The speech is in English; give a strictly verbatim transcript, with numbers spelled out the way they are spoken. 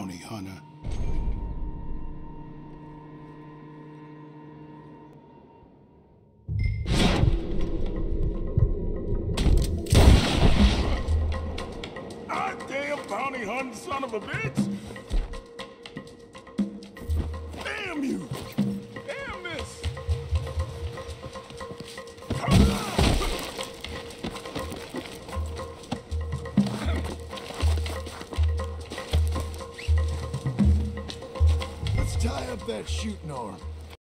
bounty hunter. Goddamn bounty hunting son of a bitch! Damn you! Damn this! Let's tie up that shooting arm.